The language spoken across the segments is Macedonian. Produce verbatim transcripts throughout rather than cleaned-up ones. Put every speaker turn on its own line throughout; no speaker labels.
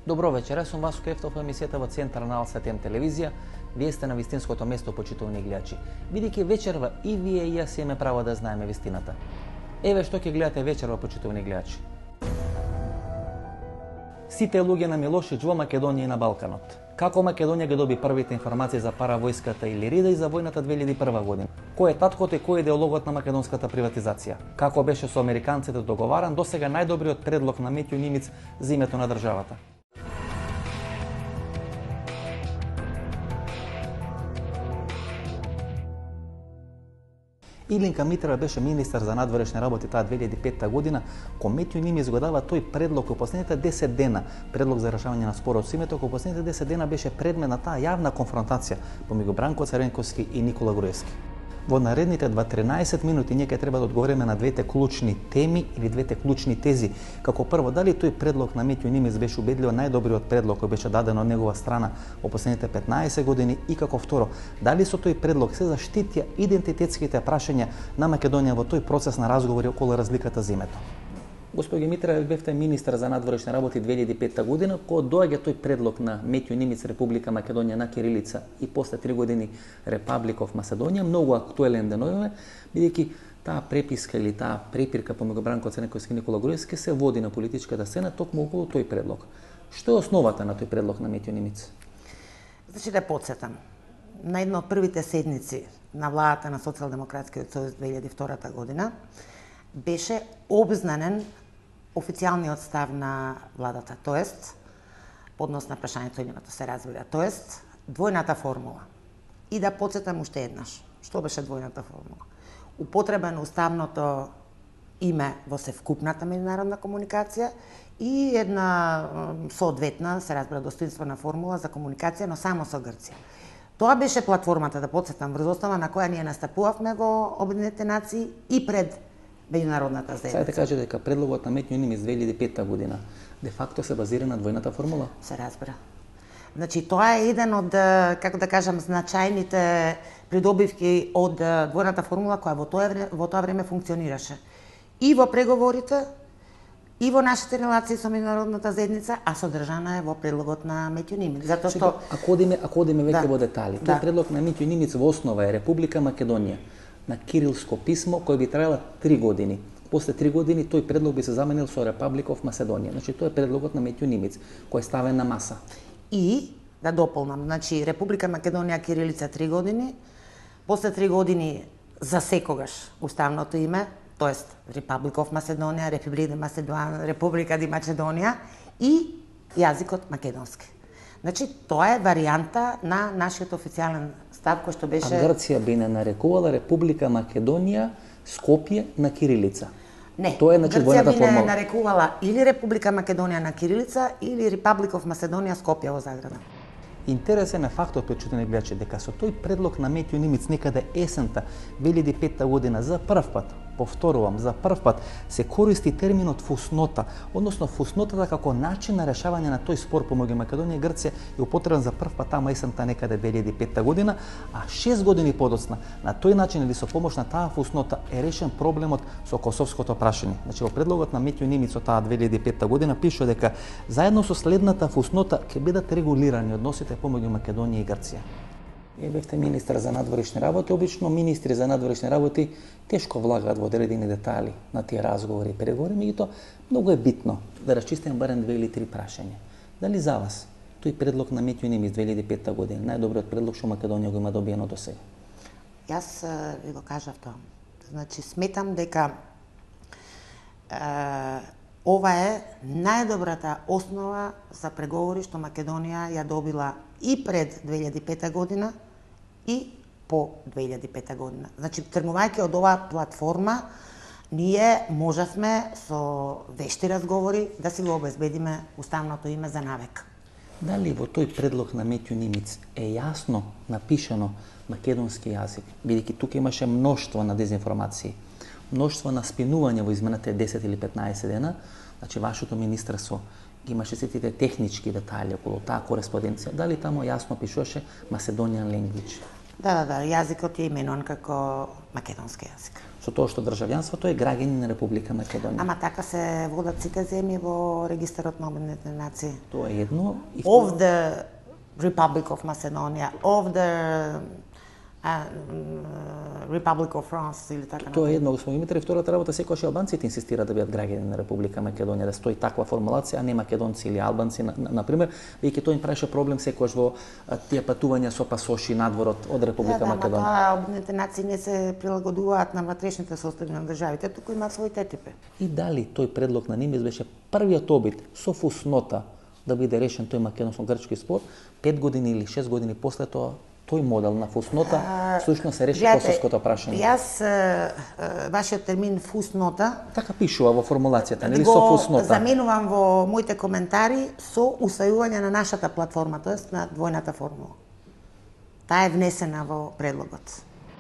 Добро вечер, сум Васко Ефтов, емисијата во Централна Алсатем телевизија. Вие сте на вистинското место, почитувани гледачи. Бидејќи вечерва и вие и јас имаме право да знаеме вистината. Еве што ќе гледате вечерва, почитувани гледачи. Сите луѓе на Милошиќ во Македонија и на Балканот. Како Македонија ги доби првите информации за паравојската Илирида и за војната две илјади и прва година? Кој е таткото и кој е идеологот на македонската приватизација? Како беше со американците договаран досега најдобриот предлог на Метју Нимиц за името на државата? Илинка Митрева беше министар за надворешни работи таа две илјади и петта година, кога Метју Нимиц го дава тој предлог во последните десет дена, предлог за решавање на спорот со името, кога последните десет дена беше предмет на таа јавна конфронтација помеѓу Бранко Црвенковски и Никола Груевски. Во наредните дваесет минути ние ќе треба да одговориме на двете клучни теми или двете клучни тези. Како прво, дали тој предлог на Метју Нимиц беше убедливо најдобриот предлог кој беше даден од негова страна во последните петнаесет години, и како второ, дали со тој предлог се заштитија идентитетските прашања на Македонија во тој процес на разговори околу разликата за името. Господи Митрева, бевте министар за надворешни работи две илјади и петта година, кога доаѓа тој предлог на Метју Нимиц Република Македонија на кирилица и после три години Репабликов Македонија, многу актуелен деновиве, бидејќи таа преписка или таа препирка помеѓу Бранко Црвенковски и Никола Груевски се води на политичката сцена токму околу тој предлог. Што е основата на тој предлог на Метју Нимиц?
Значи да потсетам, на една од првите седници на владата на Социјалдемократскиот сојуз две илјади и втора година беше обзнанен официјалниот став на владата, тоест, поднос на прашањето и името се разбира, тоест, двојната формула. И да потсетам уште еднаш, што беше двојната формула? Употреба на уставното име во севкупната меѓународна комуникација и една соодветна, се разбира, достоинствена формула за комуникација, но само со Грција. Тоа беше платформата, да потсетам, врз основа на која ние настапувавме во Обединетите нации и пред меѓународната заедница.
Сега да кажа дека предлогот на Метју Нимиц две илјади и петта година де факто се базира на двојната формула?
Се разбира. Значи, тоа е еден од, како да кажам, значајните придобивки од двојната формула која во тоа време, во тоа време функционираше. И во преговорите, и во нашите релации со меѓународната заедница, а содржана е во предлогот на Метју Нимиц. Затоа што
ако одиме, ако одиме веќе
да,
во детали, тој
да.
предлог на Метју Нимиц во основа е Република Македонија на кирилско писмо кој би траела три години. После три години тој предлог би се заменил со Репабликов Македонија. Значи тоа е предлогот на Метју Нимиц кој е ставен на маса.
И да дополнам, значи Република Македонија кирилица три години, после три години за секогаш уставното име, тоест Репабликов Македонија, Република Македонија, Република ди Македонија и јазикот македонски. Значи тоа е варијанта на нашиот официјален став кој што беше.
А Грција би не нарекувала Република Македонија Скопје на кирилица.
Не,
тоа е значи
Грција би не
формула.
нарекувала или Република Македонија на кирилица или Репабликов Македонија Скопје во заграда.
Интересен е фактот, почитувани гледачи, дека со тој предлог на Метју Нимиц некаде есента две илјади и петта година за прв пат, повторувам, за прв пат се користи терминот фуснота, односно фуснотата како начин на решавање на тој спор помеѓу Македонија и Грција е употребен за прв пат тама есента некаде две илјади и петта година, а шест години подоцна на тој начин или со помош на таа фуснота е решен проблемот со косовското прашање. Значи во предлогот на Метју Нимиц од таа две илјади и петта година пише дека заедно со следната фуснота ќе бидат регулирани односите помеѓу Македонија и Грција. Вие бевте министар за надворешни работи, обично министри за надворешни работи тешко влагаат во одредени детали на тие разговори и преговори, меѓутоа многу е битно да расчистиме барем две или три прашања. Дали за вас тој предлог на Метју Нимиц две илјади и петта година најдобриот предлог што Македонија го има добиено до сега?
Јас ви го кажав тоа. Значи сметам дека е, ова е најдобрата основа за преговори што Македонија ја добила и пред две илјади и петта година и по две илјади и петта година. Значи, тргнувајќи од оваа платформа, ние можевме со вешти разговори да си го обезбедиме уставното име за навек.
Дали во тој предлог на Метју Нимиц е јасно напишано македонски јазик, бидејќи тука имаше мноштво на дезинформации, мноштво на спинување во изминатите десет или петнаесет дена, значи вашето министерство имаше сите тие технички детали околу таа кореспонденција, дали тамо јасно пишуваше Macedonian language?
Да, да, да, јазикот е именуван како македонски јазик.
со тоа што државјанството е граѓанин на Република Македонија.
Ама така се водат сите земји во регистарот на Обединетите нации.
Тоа е едно.
И of the Republic of Macedonia, of the uh, Republic of France или така.
Тоа е едно, господин Димитар, и втората работа секогаш албанците инсистираат да бидат граѓани на Република Македонија, да стои таква формулација, а не македонци или албанци, на, на, на пример, веќе тоа им правеше проблем секогаш во тие патувања со пасоши надворот од Република
да, да,
Македонија.
Да, Обединетите нации не се прилагодуваат на ватрешните состојби на државите, туку имаат своите типи.
И дали тој предлог на Нимец беше првиот обид со фуснота да биде решен тој македонско-грчки спор, пет години или шест години после тоа тој модел на фуснота всушност се реши косовското прашање.
Јас вашиот термин фуснота
така пишува во формулацијата, нели, со
го
фуснота.
Заменувам во моите коментари со усвојување на нашата платформа, тоест на двојната формула. Таа е внесена во предлогот.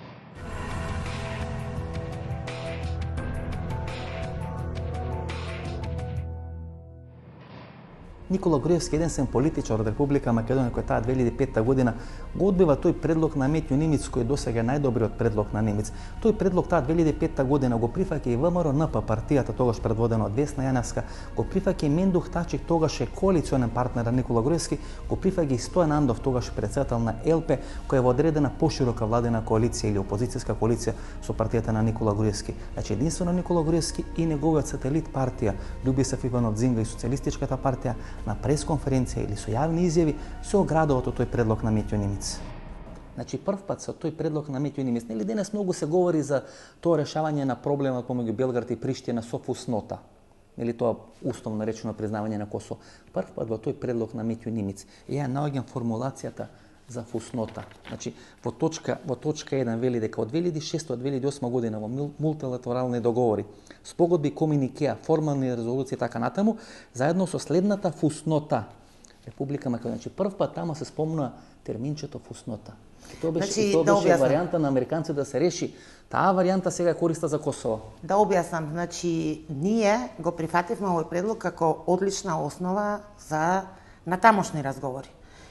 Никола Груевски, еден сен политичар од Република Македонија, кој таа две илјади и петта година го одбива тој предлог на Метју Нимиц, кој е досега најдобриот предлог на Нимиц. Тој предлог таа две илјади и петта година го прифаќа и ВМРО-НП, партијата тогаш предводена од Весна Јаневска, го прифаќа и Мендух Тачик, тогаш е коалиционен партнер на Никола Груевски, го прифаќа и Стојан Андов, тогаш председател на ЕЛП, која е во одредена поширока владена коалиција или опозицијска коалиција со партијата на Никола Груевски. Значи единствено Никола Груевски и неговиот сателит партија Љубисав Иванов Дзинга и Социјалистичката партија на пресконференција или со јавни изјави се оградува од тој предлог на Метју Нимиц. Значи прв пат со тој предлог на Метју Нимиц, нели денес многу се говори за тоа решавање на проблемот помеѓу Белград и Приштина со фуснота. Нели тоа условно наречено признавање на Косово. Прв пат во тој предлог на Метју Нимиц ја наоѓам формулацијата за фуснота. Значи во точка во точка еден вели дека од две илјади и шеста до две илјади и осма година во мултилатерални договори, спогодби, комуникеа, формални резолуции и така натаму, заедно со следната фуснота Република Македонија. Значи прв пат тамо се спомнува терминчето фуснота. И тоа беше,
значи,
и тоа
да
беше
објаснам.
варијанта на американците да се реши. Таа варијанта сега е користа за Косово.
Да објаснам, значи ние го прифативме овој предлог како одлична основа за натамошни разговори.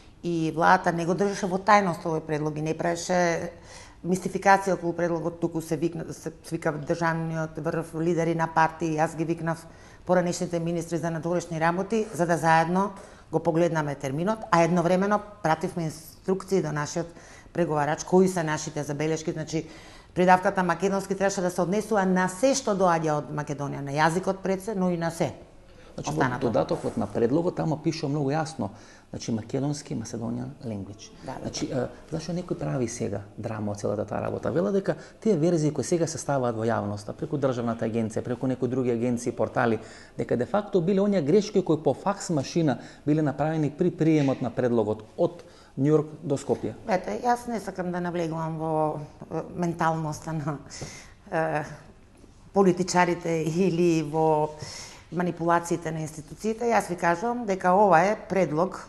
И владата не го држеше во тајност овој предлог и не правеше мистификација околу предлогот, туку се викна се свика државниот врв, лидери на партии, јас ги викнав поранешните министри за надворешни работи, за да заедно го погледнаме терминот, а едновремено пративме инструкции до нашиот преговарач кои се нашите забелешки, значи придавката македонски требаше да се однесува на се што доаѓа од Македонија, на јазикот пред се, но и на се.
Значи, во додатокот на предлогот тамо пише многу јасно, значи македонски, Macedonian language.
Да, да,
значи, да. Зашо некој прави сега драма од целата таа работа? Вела дека тие верзии кои сега се ставаат во јавноста, преку државната агенција, преку некои други агенции, портали, дека де факто биле оние грешки кои по факс машина биле направени при приемот на предлогот од Њујорк до Скопје.
Ете, јас не сакам да навлегувам во менталноста на е, политичарите или во манипулациите на институциите. Јас ви кажувам дека ова е предлог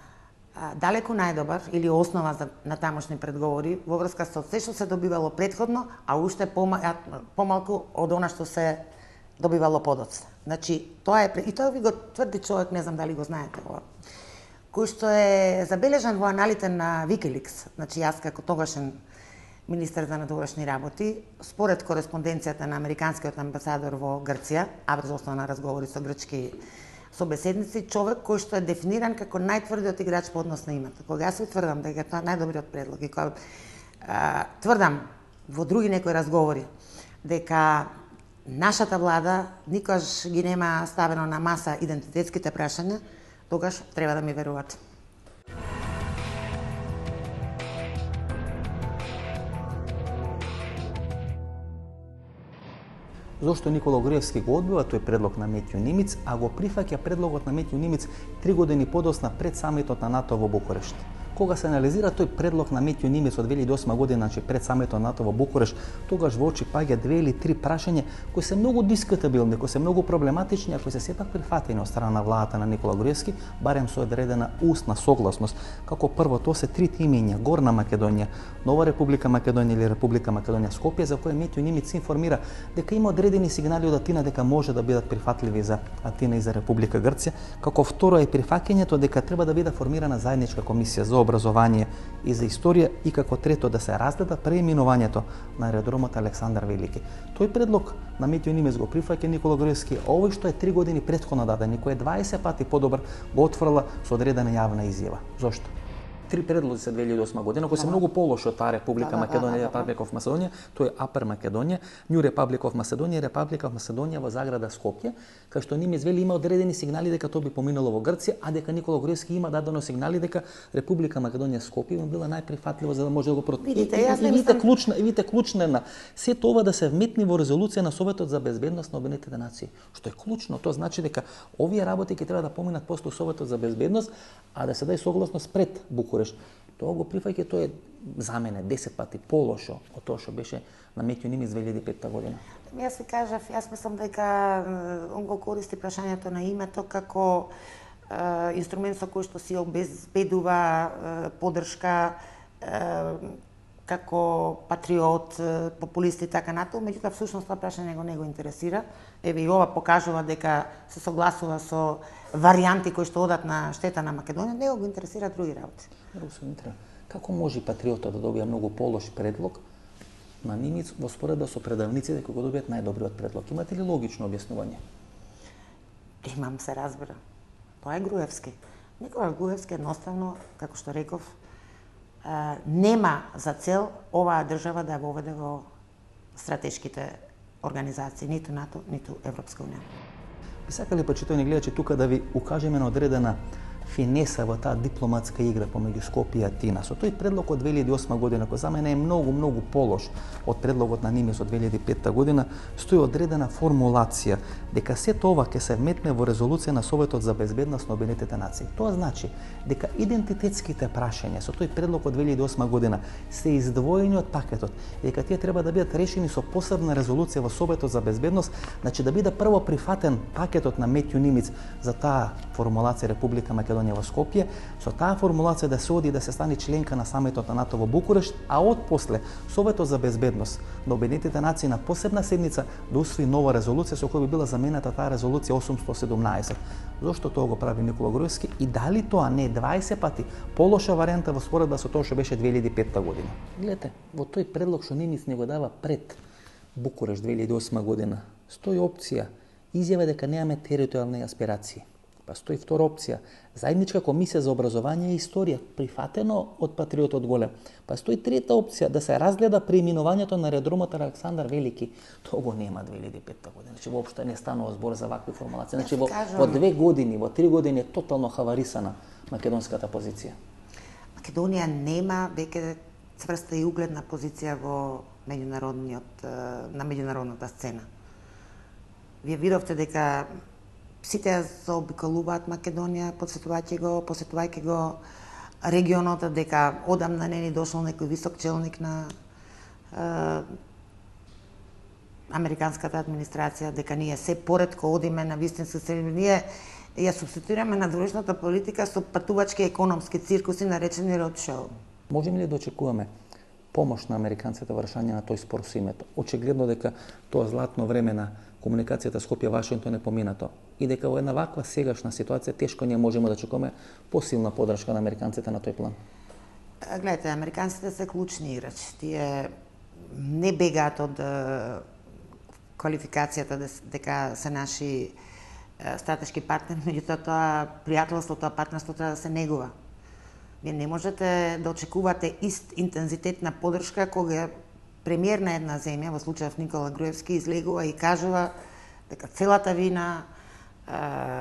а, далеку најдобар или основа за натамошни предговори во врска со се што се добивало претходно, а уште пома, помалку од она што се добивало подоцна. Значи, тоа е и тоа ви го тврди човек, не знам дали го знаете ова, кој што е забележан во аналите на Wikileaks. Значи, јас како тогашен министер за надворешни работи, според кореспонденцијата на американскиот амбасадор во Грција, а врз основа на разговори со грчки собеседници, човек кој што е дефиниран како најтврдиот играч по однос на името. Кога јас ви тврдам дека тоа е најдобриот предлог и кога а, тврдам во други некои разговори дека нашата влада никогаш ги нема ставено на маса идентитетските прашања, тогаш треба да ми верувате.
Зошто Никола Груевски го одбива тој предлог на Метју Нимиц, а го прифаќа предлогот на Метју Нимиц три години подоцна пред самитот на НАТО во Букурешт? Кога се анализира тој предлог на Метју Нимиц од две илјади и осма година, значи пред самитот на НАТО во Букурешт, тогаш во очи паѓа две или три прашања кои се многу дискутабилни, кои се многу проблематични, а кои се сепак прифатени од страна на владата на Никола Груевски, барем со одредена устна согласност. Како прво, тоа се трите имења: Горна Македонија, Нова Република Македонија или Република Македонија Скопје, за кои Метју Нимиц информира дека има одредени сигнали од Атина дека може да бидат прифатливи за Атина и за Република Грција. Како второ е прифаќањето дека треба да биде формирана заедничка комисија за образование и за историја, и како трето да се разгледа преименувањето на аеродромот Александар Велики. Тој предлог на Метјо Нимец го прифаќа Никола Груевски, овој што е три години претходно даден, кој е дваесет пати подобар, го отфрла со одредена јавна изјава. Зошто? Три предлози се две илјади и осма година, кои се многу полоши од таа Република Македонија, Republic of Macedonia, тој е Upper Македонија, New Republic of Macedonia, Republic of Macedonia во заграда Скопје, кај што Нимец вели има одредени сигнали дека тоа би поминало во Грција, а дека Никола Груевски има дадено сигнали дека Република Македонија Скопје им била најприфатлива за да може да го против.
Видите, јас
и видите клучна, и видите клучна на сето ова да се вметни во резолуција на Советот за безбедност на Обединетите нации, што е клучно. Тоа значи дека овие работи ќе треба да поминат после Советот за безбедност, а да се даде согласност пред Букурешт. Тоа го прифаќа, тоа е за мене десет пати полошо од тоа што беше на Метјо Нимец две илјади и петта година.
Јас ви кажав, јас мислам дека он го користи прашањето на името како е, инструмент со кој што си обезбедува е, поддршка е, како патриот, е, популист и така натаму, меѓутоа всушност тоа прашање него не го интересира. Еве и ова покажува дека се согласува со варијанти кои што одат на штета на Македонија, него го интересира други работи.
Како може патриотот да добија многу полош предлог на Нимец во споредба со предавниците кои го добијат најдобриот предлог? Имате ли логично објаснување?
Имам, се разбира. Тоа е Груевски. Никола Груевски едноставно, како што реков, нема за цел оваа држава да ја воведе во стратешките организации, ниту НАТО, ниту Европска унија.
Би сакали, почитувани гледачи, тука да ви укажеме на одредена финеса во таа дипломатска игра помеѓу Скопје и Атина. Со тој предлог од две илјади и осма година, кој за мене е многу, многу полош од предлогот на Нимец од две илјади и петта година, стои одредена формулација дека сето ова ќе се вметне во резолуција на Советот за безбедност на Обединетите нации. Тоа значи дека идентитетските прашања со тој предлог од две илјади и осма година се издвоени од пакетот, дека тие треба да бидат решени со посебна резолуција во Советот за безбедност, значи да биде прво прифатен пакетот на Метјо Нимец за таа формулација Република Македонија во Скопје, со таа формулација да се оди да се стане членка на самитот на НАТО во Букурешт, а од после Советот за безбедност на Обединетите нации на посебна седница да усвои нова резолуција со која би била замената таа резолуција осумстотини и седумнаесет. Зошто тоа го прави Никола Груевски и дали тоа не е дваесет пати полоша варијанта во споредба со тоа што беше две илјади и петта година? Гледате, во тој предлог што Нимец не го дава пред Букурешт две илјади и осма година, стои опција изјава дека немаме територијални аспирации. Па стои втора опција, заедничка комисија за образование и историја, прифатено од патриотот голем. Па стои трета опција, да се разгледа преименувањето на аеродромот Александар Велики. Тоа го нема две илјади и петта година. Значи воопшто не станува збор за вакви формулации. Значи во, во две години, во три години е тотално хаварисана македонската позиција.
Македонија нема веќе цврста и угледна позиција во меѓународниот на меѓународната сцена. Вие видовте дека сите ја заобиколуваат Македонија, посетувајќи го, посетувајќи го регионот, дека одамна не ни дошол некој висок челник на е, американската администрација, дека ние се поретко одиме на вистински средби. Ние ја субституираме надворешната политика со патувачки економски циркуси наречени roadshow.
Можеме ли да очекуваме помош на американците во решање на тој спор со името? Очигледно дека тоа златно време на комуникацијата Скопје-Вашингтон е поминато и дека во една ваква сегашна ситуација тешко ние можеме да очекуваме посилна поддршка на американците на тој план.
Гледате, американците се клучни играчи. Тие не бегаат од квалификацијата дека се наши стратешки партнери, меѓутоа тоа пријателство, тоа партнерство треба да се негува. Вие не можете да очекувате ист интензитет на поддршка кога премиер на една земја, во случајов Никола Груевски, излегува и кажува дека целата вина е,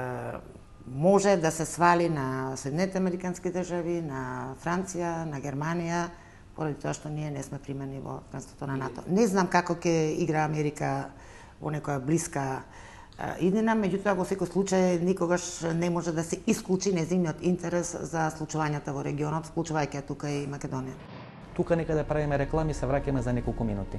може да се свали на Соединетите американски држави, на Франција, на Германија, поради тоа што ние не сме примени во членството на НАТО. Не знам како ќе игра Америка во некоја блиска иднина, меѓутоа во секој случај никогаш не може да се исклучи нејзиниот интерес за случувањата во регионот, вклучувајќи тука и Македонија.
Тука нека да правиме реклами, се враќаме за неколку минути.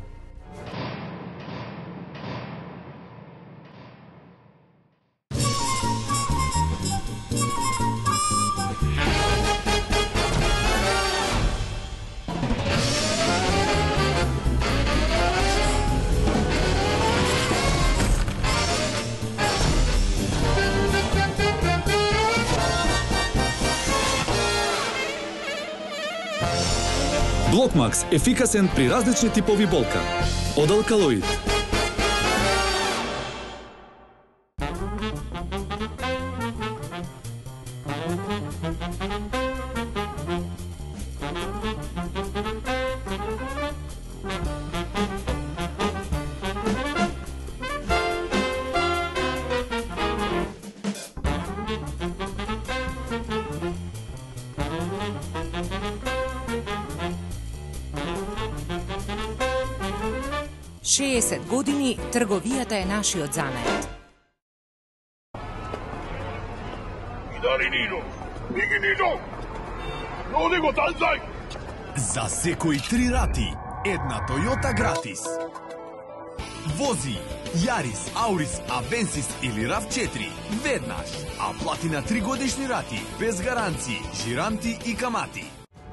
Блокмакс ефикасен при различни типови болка. Од Алкалоид.
шеесет години трговијата е нашиот занает.
Дари Нино! Биги Нино! Роди го танзај!
За секои три рати, една Toyota гратис. Вози Јарис, Аурис, Авенсис или рав четири веднаш, а плати на три годишни рати, без гаранции, жиранти и камати.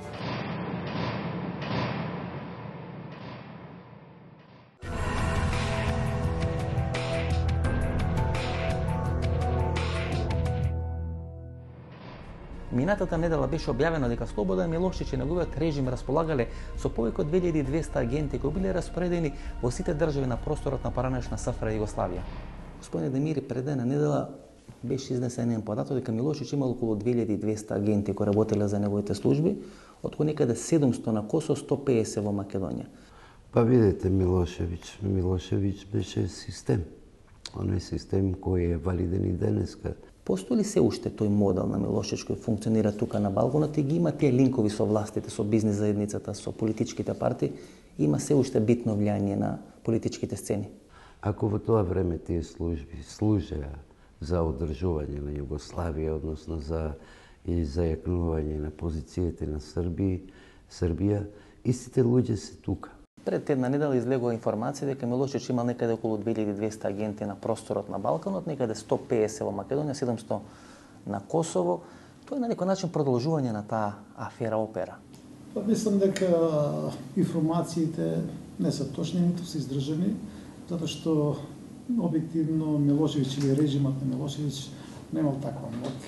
Минатата недела беше објавено дека Слободан Милошевиќ и неговиот режим располагале со повеќе од две илјади и двесте агенти кои биле распоредени во сите држави на просторот на поранешна СФР Југославија. Господине Демири, пред една недела беше изнесен еден податок дека Милошевиќ имал околу две илјади и двесте агенти кои работеле за неговите служби, од кои некаде седумсто на Косово, сто педесет во Македонија.
Па видете, Милошевиќ, Милошевиќ беше систем. Оној систем кој е валиден и денеска.
Постои ли се уште тој модел на Милошевиќ кој функционира тука на Балканот и ги има тие линкови со властите, со бизнис заедницата, со политичките партии, има се уште битно влијание на политичките сцени?
Ако во тоа време тие служби служеа за одржување на Југославија, односно за и зајакнување на позициите на Србија, Србија, истите луѓе се тука.
Пред една недела излегува информација дека Милошевиќ имал некаде околу две илјади и двесте агенти на просторот на Балканот, некаде сто педесет во Македонија, седумсто на Косово. Тоа е на некој начин продолжување на таа афера опера.
Па мислам дека информациите не се точни, ниту се издржани, затоа што објективно Милошевиќ или режимот на Милошевиќ немал таква моќ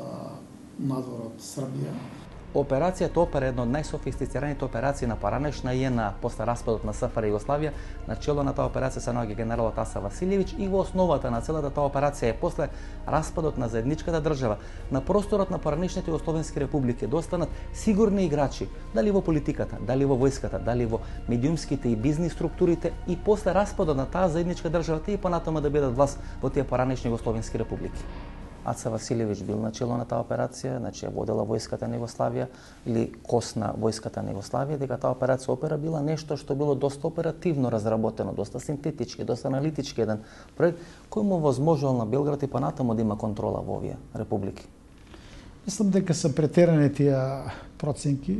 надвор од Србија.
Операцијата Опера е една од најсофистицираните операции на поранешна ЈНА после распадот на СФР Југославија. На чело на таа операција се наоѓа генералот Аса Василевиќ и во основата на целата таа операција е после распадот на заедничката држава на просторот на поранешните југословенски републики да останат сигурни играчи, дали во политиката, дали во војската, дали во медиумските и бизнис структурите и после распадот на таа заедничка држава тие понатаму да бидат власт во тие поранешни југословенски републики. Аца Василевиќ бил на чело на таа операција, значи ја водела војската на Југославија или кос на војската на Југославија, дека таа операција Опера била нешто што било доста оперативно разработено, доста синтетички, доста аналитички еден проект кој му возможувал на Белград и понатаму да има контрола во овие републики.
Мислам дека се претерани тие проценки.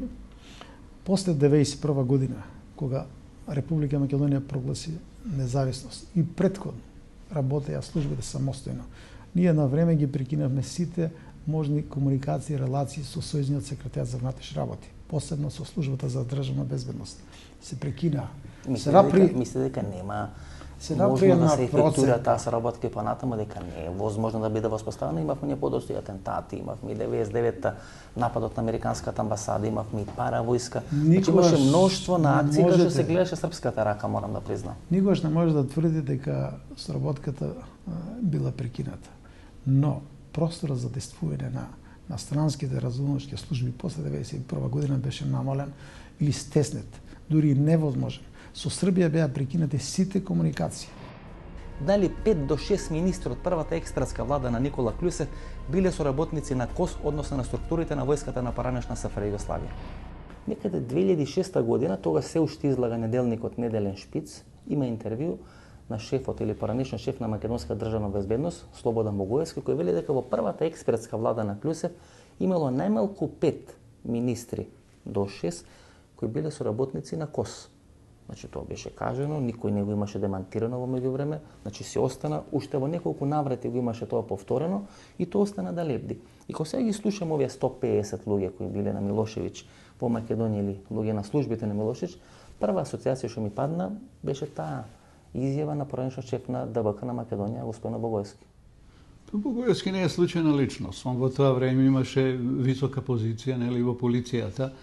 После деветдесет и прва година, кога Република Македонија прогласи независност и претходно работеа службите самостојно, ние на време ги прекинавме сите можни комуникации и релации со Сојузниот секретар за внатрешни работи, посебно со службата за државна безбедност. Се прекина.
Мислите дека, мислите дека нема можно да се ефектуира таа соработка и понатаму, дека не е возможно да биде воспоставена? Имавме ние подоци атентати, имавме деветдесет и девета нападот на американската амбасада, имавме и паравојска. Значи имаше мноштво на акции кај што се гледаше српската рака, морам да признам.
Никогаш не може да тврди дека соработката била прекината. Но просторот за действување на на странските разузнавачки служби после деветдесет и прва година беше намален или стеснет, дури невозможен. Со Србија беа прекинати сите комуникации.
Дали пет до шест министри од првата екстратска влада на Никола Клюсев биле соработници на КОС, односно на структурите на војската на поранешна СФР Југославија. Некаде две илјади и шеста година, тога се уште излага неделникот Неделен шпиц, има интервју на шефот или поранешен шеф на Македонска државна безбедност, Слободан Богоевски, кој вели дека во првата експертска влада на Клюсев имало најмалку пет министри до шест кои биле соработници на КОС. Значи тоа беше кажано, никој не го имаше демантирано во меѓувреме, значи се остана, уште во неколку наврати го имаше тоа повторено и тоа остана да лебди. И кога сега ги слушам овие сто педесет луѓе кои биле на Милошевиќ во Македонија или луѓе на службите на Милошевиќ, прва асоциација што ми падна беше таа изјава на поранешен шеф на ДБК на Македонија, господин Богоевски.
Богоевски не е случајна личност. Он во тоа време имаше висока позиција, нели, во полицијата.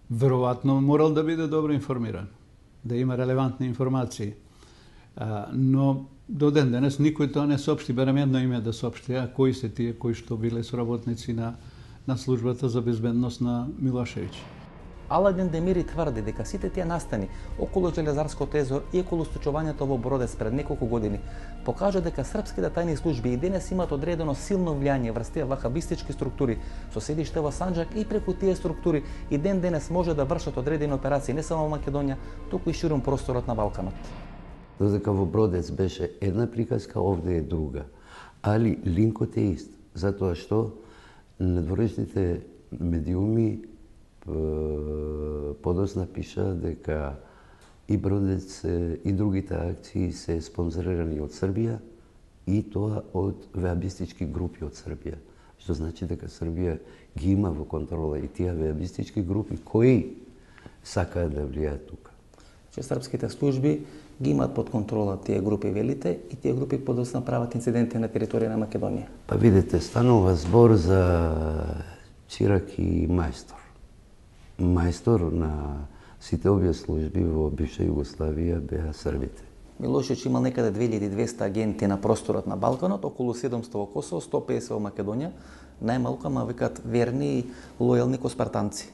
веројатно морал да биде добро информиран, да има релевантни информации. А, но до ден денес никој тоа не соопшти, барем едно име да соопшти, а кои се тие кои што биле соработници на на службата за безбедност на Милошевиќ.
Аладин Демири тврди дека сите тие настани околу Железарското езеро и околу стучувањето во Бродец пред неколку години покажа дека српските тајни служби и денес имаат одредено силно влијание врз тие вахабистички структури со седиште во Санџак и преку тие структури и ден денес може да вршат одредени операции не само во Македонија, туку и ширум просторот на Балканот.
Додека во Бродец беше една приказка, овде е друга. Али линкот е ист, затоа што надворешните медиуми подосна пиша дека и Бродец и другите акции се спонзорирани од Србија и тоа од веабистички групи од Србија. Што значи дека Србија ги има во контрола и тие веабистички групи кои сакаат да влијаат тука.
Че српските служби ги имаат под контрола тие групи, велите, и тие групи подосна прават инциденти на територија на Македонија.
Па видите, станува збор за Чирак и Мајстор. Мајстор на сите овие служби во бивша Југославија беа србите.
Милошевиќ имал некаде две илјади и двесте агенти на просторот на Балканот, околу седумсто во Косово, сто и песет во Македонија, најмалку, ама викаат верни и лојални коспартанци.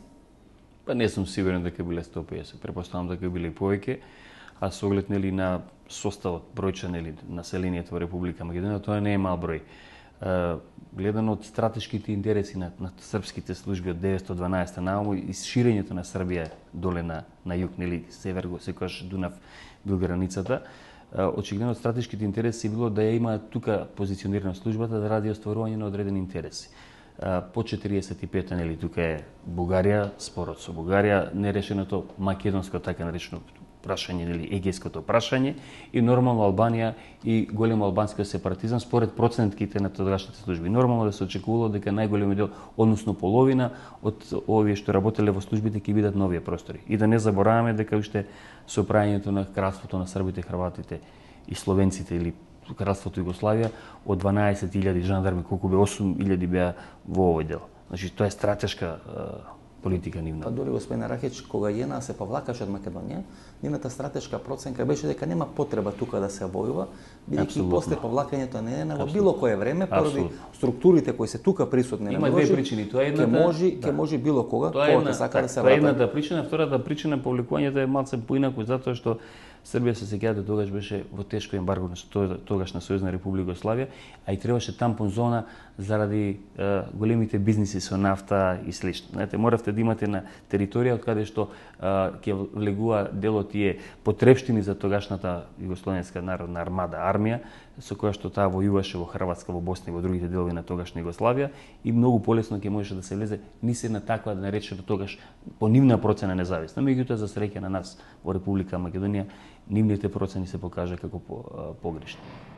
Па не сум сигурен дека биле сто и песет, претпоставам дека биле и повеќе, а со оглед нели на составот бројче нели населението во Република Македонија, тоа не е мал број. Uh, гледано од стратешките интереси на, на српските служби од деветстотини и дванаесета наому и ширењето на Србија доле на, на југ, нели север, го секогаш Дунав бил границата, uh, очигледно од стратешките интереси било да ја има тука позиционирана службата да ради остварување на одредени интереси. Uh, по четириесет и пета нели тука е Бугарија, спорот со Бугарија, нерешеното македонско така наречено прашање, нели егејското прашање и нормално Албанија и големо албанскиот сепаратизам според процентките на тогашните служби. Нормално да се очекувало дека најголемиот дел, односно половина од овие што работеле во службите ќе бидат на овие простори. И да не забораваме дека уште со прајањето на кралството на србите, хрватите и словенците или кралството Југославија од дванаесет илјади жандарми, колку бе осум илјади беа во овој дел. Значи тоа е стратешка политика нивна.
Па дори господин Рахич, кога ЈНА се повлакаше од Македонија, нивната стратешка проценка беше дека нема потреба тука да се војува, бидејќи и после повлакањето на ЈНА во било кое време поради структурите кои се тука присутни на
има две причини, тоа е едната,
ќе може, ќе може било кога, кога ќе сака да се
врати. Тоа е
едната
причина, втората причина повлекувањето е малце поинаку затоа што Србија се сеќавате тогаш беше во тешко ембарго на тогаш на Сојузна Република Југославија, а и требаше тампон зона заради е, големите бизниси со нафта и слично. Знаете, моравте да имате на територија од каде што ќе влегува дел од тие потребштини за тогашната Југословенска народна армада, армија, со која што таа војуваше во Хрватска, во Босна и во другите делови на тогашна Југославија и многу полесно ќе можеше да се влезе низ една таква да наречено тогаш по нивна процена независна. Меѓутоа за среќа на нас во Република Македонија нивните процени се покажа како погрешни.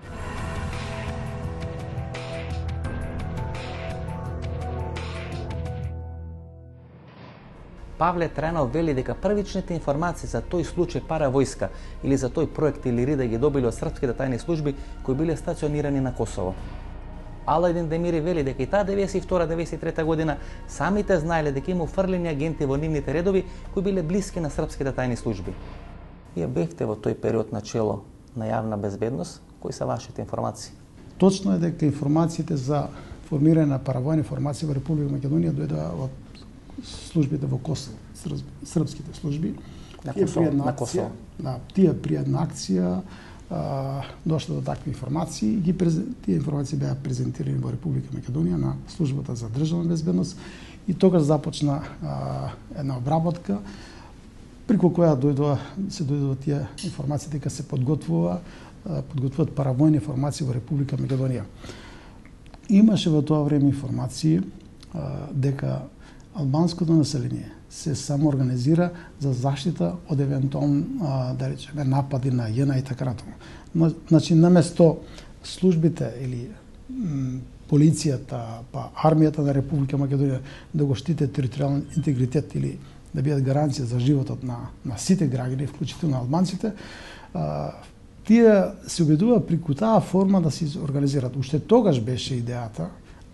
Павле Трајнов вели дека првичните информации за тој случај паравојска или за тој проект или рида ги добили од српските тајни служби кои биле стационирани на Косово. Аладин Демири вели дека и таа деветдесет и втора деветдесет и трета година самите знаеле дека има уфрлени агенти во нивните редови кои биле блиски на српските тајни служби. Вие бевте во тој период на чело на јавна безбедност, кои се вашите информации?
Точно е дека информациите за формирање на паравојни формации во Република Македонија дојдоа од службите во Косово, српските служби.
На Косово, на Косово.
Да, тие при една акција а, дошле до такви информации и ги тие информации беа презентирани во Република Македонија на службата за државна безбедност и тогаш започна а, една обработка преку која дојдоа се дојдоа тие информации дека се подготвува подготвуваат паравојни формации во Република Македонија. Имаше во тоа време информации а, дека албанското население се самоорганизира за заштита од евентуални, да речеме, напади на ЈНА и така натаму. Значи, наместо службите или м, полицијата, па армијата на Република Македонија да го штите територијален интегритет или да бидат гаранција за животот на, на сите граѓани, вклучително албанците, а, тие се обидува преку таа форма да се организираат. Уште тогаш беше идејата,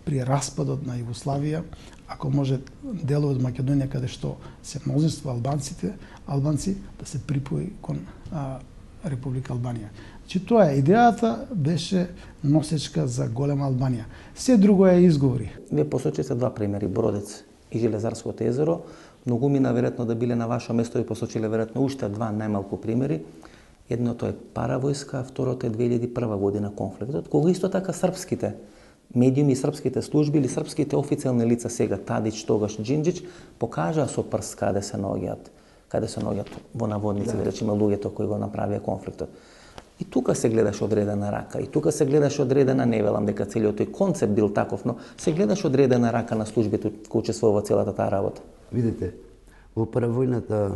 при распадот на Југославија, ако може делови од Македонија каде што се мнозинство албанците, албанци да се припои кон а, Република Албанија. Значи тоа е идејата, беше носечка за голема Албанија. Се друго е изговори.
Вие посочите два примери, Бродец и Железарското езеро. Многумина веројатно да биле на ваше место и посочиле веројатно уште два најмалку примери. Едното е паравојска, а второто е две илјади и прва година конфликтот, кога исто така српските медиуми, српските служби или српските официјални лица сега, Тадич, тогаш Джинџич, покажаа со прст каде се наоѓаат, каде се наоѓаат во наводници, да речеме, луѓето кои го направија конфликтот. И тука се гледаше одредена рака, и тука се гледаше одредена, не велам дека целиот тој концепт бил таков, но се гледаше одредена рака на службите кои учествува во целата таа работа.
Видите, во паравојната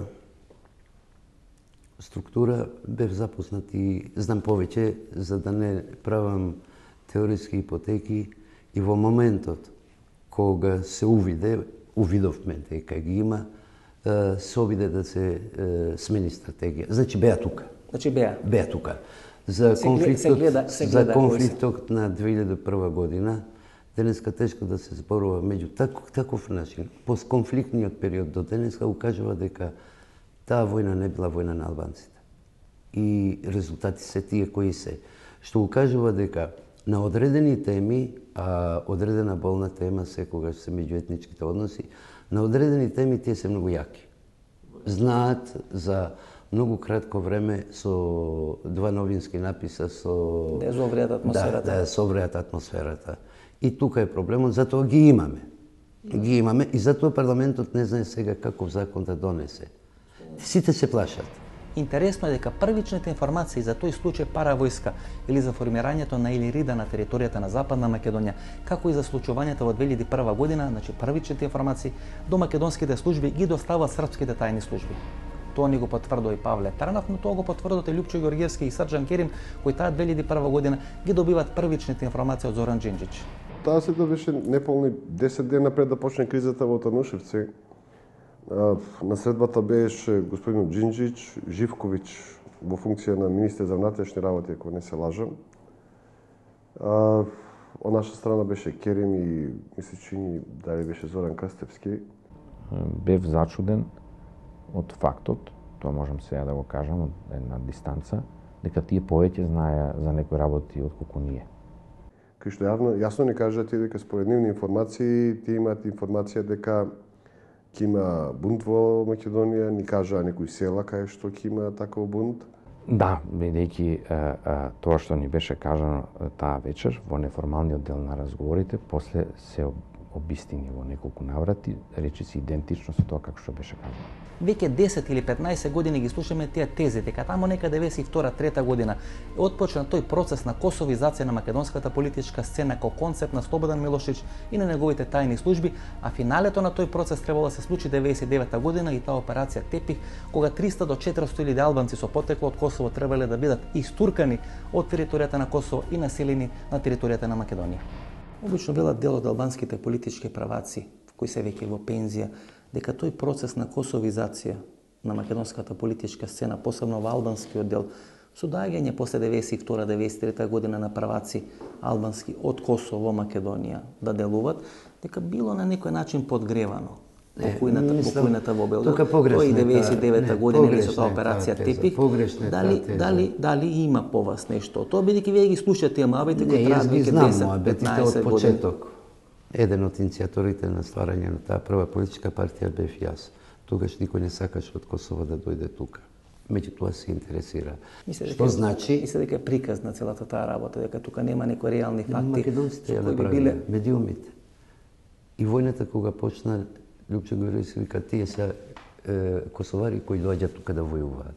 структура бев запознат и знам повеќе, за да не правам теориски ипотеки, и во моментот кога се увиде, увидовме дека ги има, се обиде да се смени стратегија. Значи беа тука.
Значи беа.
Беа тука. За конфликтот, се гледа, се гледа, за конфликтот на две илјади и прва година, денеска тешко да се зборува меѓу таков, таков начин. Постконфликтниот период до денеска укажува дека таа војна не била војна на албанците. И резултати се тие кои се. Што укажува дека на одредени теми, а одредена болна тема секогаш се меѓуетничките односи, на одредени теми тие се многу јаки. Знаат за многу кратко време со два новински написа со
да зовреат атмосферата.
Да, да совреат атмосферата. И тука е проблемот, затоа ги имаме. Ги имаме и затоа парламентот не знае сега каков закон да донесе. Сите се плашат.
Интересно е дека првичните информации за тој случај паравојска или за формирањето на Илирида на територијата на Западна Македонија, како и за случувањето во две илјади и прва година, значи првичните информации до македонските служби ги доставуваат српските тајни служби. Тоа ни го потврдува и Павле Тарнав, но тоа го потврдува и Лјупчо Ѓорѓевски и Срџан Керим, кои таа две илјади и прва година ги добиваат првичните информации од Зоран Джинџич.
Таа се беше неполни десет дена пред да почне кризата во Танушевци. На средбата беше господин Джинџич, Живковиќ во функција на министер за внатрешни работи, ако не се лажам. Од наша страна беше Керим и мисли чини дали беше Зоран Крстевски.
Бев зачуден од фактот, тоа можам сега да го кажам од една дистанца, дека тие повеќе знаеа за некои работи отколку ние.
Кај што јавно, јасно ни кажат и дека според нивни информации, тие имаат информација дека ќе има бунт во Македонија, ни кажаа некои села кај што ќе има таков бунт.
Да, бидејќи тоа што ни беше кажано таа вечер во неформалниот дел на разговорите, после се обистини во неколку наврати, речиси идентично со тоа како што беше кажано.
Веќе десет или петнаесет години ги слушаме тие тези, дека тамо некаде две илјади и втора трета година отпочна тој процес на косовизација на македонската политичка сцена како концепт на Слободан Милошевиќ и на неговите тајни служби, а финалето на тој процес требало да се случи деветдесет и девета година и таа операција Тепих, кога триста до четиристотини илјади албанци со потекло од Косово требале да бидат истуркани од територијата на Косово и населени на територијата на Македонија. Обично велат дел од албанските политички праваци, кои се веќе во пензија, дека тој процес на косовизација на македонската политичка сцена, посебно во албанскиот дел, со доаѓање после деветдесет и втора деветдесет и трета година на праваци албански од Косово во Македонија да делуваат, дека било на некој начин подгревано. Во којната во Белград, тоа и деветдесет и девета година или со таа операција Тепих, дали дали дали има по вас нешто? Тоа бидејќи вие ги слушате тие мабите кои траат веќе десет петнаесет години.
Еден од иницијаторите на стварање на таа прва политичка партија бев јас. Тогаш никој не сакаше од Косово да дојде тука. Меѓутоа се интересира. Што значи?
Мисля дека е приказ на целата таа работа, дека тука нема некои реални факти.
Македонците ја направиле, медиумите. И војната кога почна, Лјупчо Ѓорѓевски вика, тие се косовари кои доаѓаат тука да војуваат.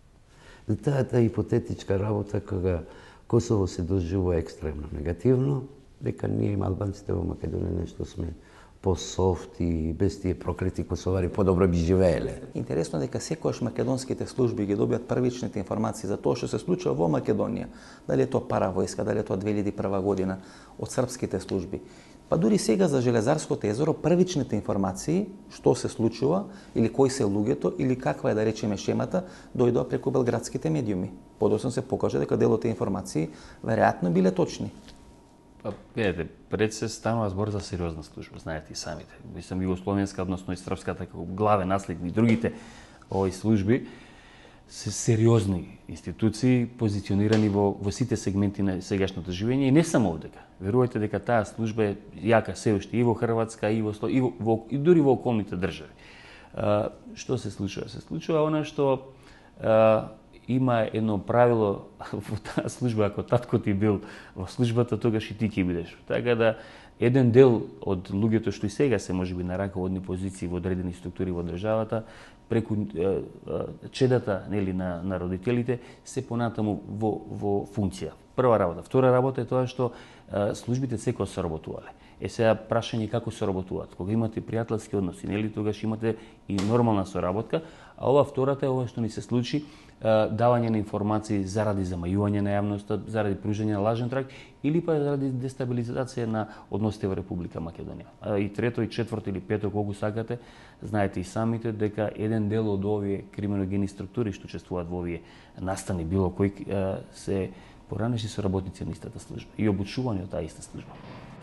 Таа таа ипотетичка работа кога Косово се доживува екстремно негативно, дека ние има албанците во Македонија нешто сме по-софт и без тие прокрети косовари подобро би живееле.
Интересно дека секогаш македонските служби ги добијат првичните информации за тоа што се случува во Македонија, дали е тоа паравојска, дали е тоа две илјади и прва година од српските служби. Па дури сега за Железарското езеро првичните информации што се случува или кои се луѓето или каква е да речеме шемата дојдоа преку белградските медиуми. Подоцна се покажа дека дел од тие информации веројатно биле точни.
Па, видите, пред се станува збор за сериозна служба, знаете и самите. Мислам, југословенска, односно и српската, како главен наследник и другите овои служби, се сериозни институции, позиционирани во, во сите сегменти на сегашното живење и не само овдека. Верувајте дека таа служба е јака се уште и во Хрватска, и во, и, во, во, и дури во околните држави. А, што се случува? Се случува она што а, има едно правило во таа служба, ако татко ти бил во службата, тогаш и ти ќе бидеш. Така да, еден дел од луѓето што и сега се можеби на раководни позиции во одредени структури во државата, преку е, е, чедата нели на, на родителите, се понатаму во, во функција. Прва работа. Втора работа е тоа што е, службите секој соработувале. Е сега прашање како соработуваат. Кога имате пријателски односи, нели тогаш имате и нормална соработка, а ова втората е ова што ни се случи, давање на информации заради замајување на јавноста, заради пружање на лажен траг или па заради дестабилизација на односите во Република Македонија. И трето, и четврто или пето, колку сакате, знаете и самите дека еден дел од овие криминогени структури што учествуваат во овие настани, било кои се поранешни соработници на истата служба и обучувани од таа иста служба.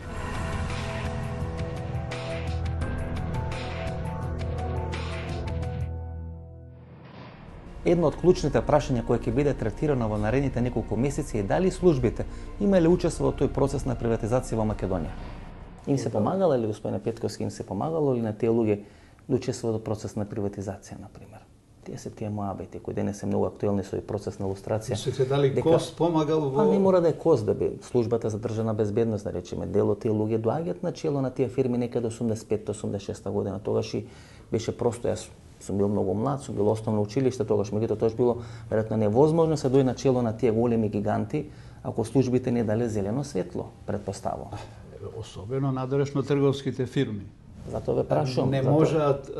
Едно од клучните прашања кое ќе биде третирано во наредните неколку месеци е дали службите имале учество во тој процес на приватизација во Македонија. Им се помагало или господине Петковски им се помагало или на тие луѓе да учествуваат во процес на приватизација, на пример? Тие се тие моабети кои денес се многу актуелни со овој процес на лустрација.
Мислите дали дека... Кост помагал во...
Па не мора да е Кост, да би службата за државна безбедност, да речеме, дел од тие луѓе доаѓаат на чело на тие фирми некаде осумдесет и петта осумдесет и шеста година. Тогаш и беше просто, јас сум бил многу млад, сум бил основно училиште, тогаш меѓутоа тоа било веројатно невозможно се дојде на чело на тие големи гиганти ако службите не дале зелено светло, претпоставувам.
Особено надлежно трговските фирми.
Затоа ве прашувам.
Не можат,